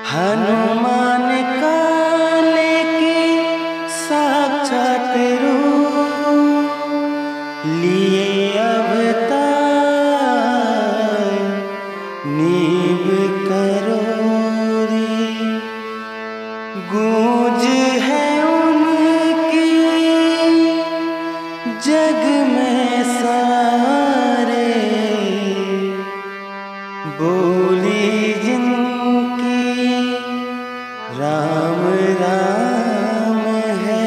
हनुमान काले की साक्षात रूप लिए अवतार नीव करोरी। गूंज है उनकी जग में सारे, बोली जिनकी राम राम है।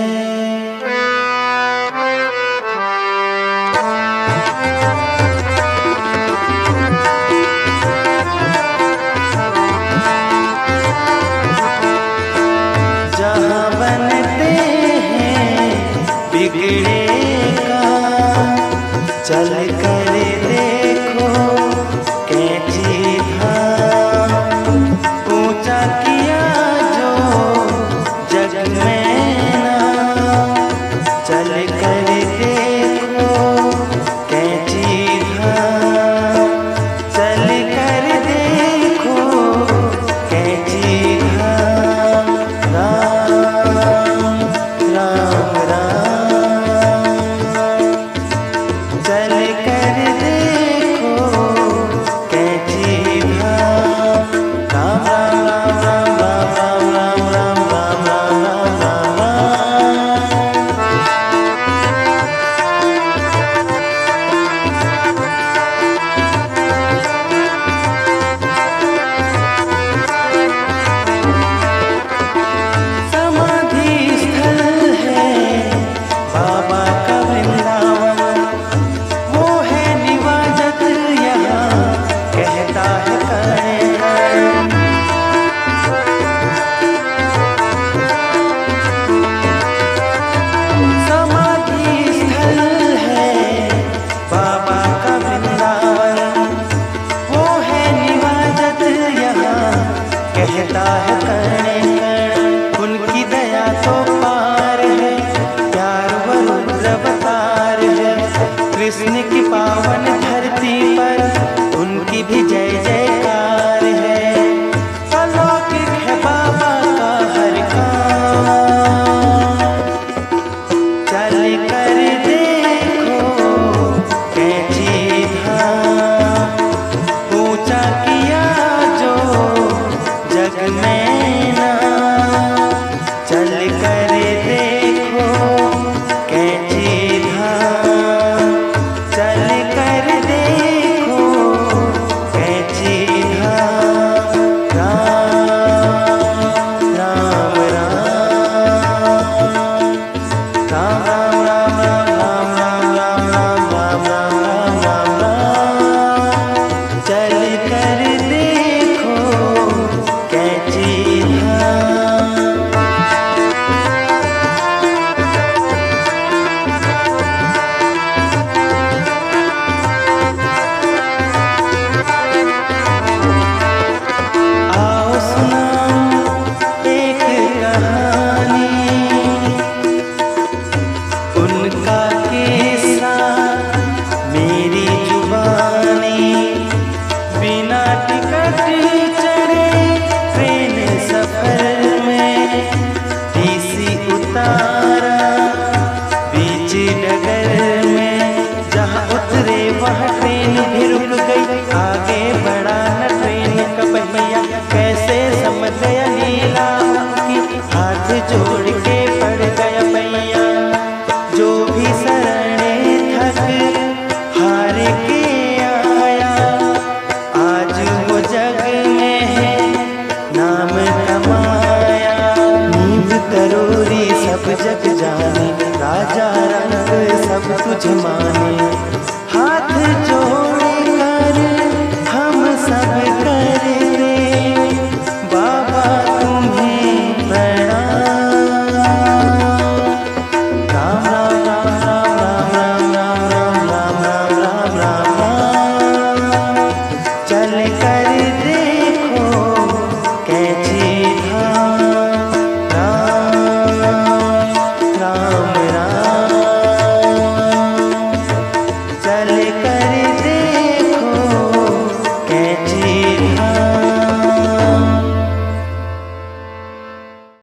जहाँ बनते हैं बिगड़े का, चल कर देखो कैंची धाम। ऊंचा किया जो जग में नाम, चल कर देखो कैंची धाम। चल कर देखो कैंची धाम। राम राम राम, चल कर देखो कैंची धाम। राम राम राम राम राम राम राम राम राम राम समाधि स्थल है बाबा का वृंदावन, वो है निवाजत यहाँ कहता है कर्ण। समाधि स्थल है बाबा का वृंदावन, वो है निवाजत यहाँ कहता है कर्ण। उनकी दया तो पार है, प्यार व रुद्र अवतार है। कृष्ण की पावन धरती पर उनकी भी जय जयकार है। अलौकिक है बाबा का हर काम, चल कर देखो कैंची धाम। ऊंचा किया जो जग में नाम, चल कर देखो कैंची धाम। चल कर देखो कैंची धाम। राम राम राम राम राम राम राम राम राम राम राम राम राम राम, चल कर देखो कैंची धाम। आओ सुनाऊं एक कहानी, उनका किस्सा मेरी जुबानी। बिना टिकट चढ़े ट्रेन सफर में, टीसी उतारा बीच डगर में। जहाँ उतरे वहाँ ट्रेन भी रुक गई, आगे बढ़ा न ट्रेन का पहिया। कैसे समझ गया लीला की, हाथ जोड़ के पड़ गया पैया। जो भी शरणे थक हार के आया, आज वो जग में है नाम कमाया। नीव करोरी सब जग जाने, राजा रंग सब तुझ माने।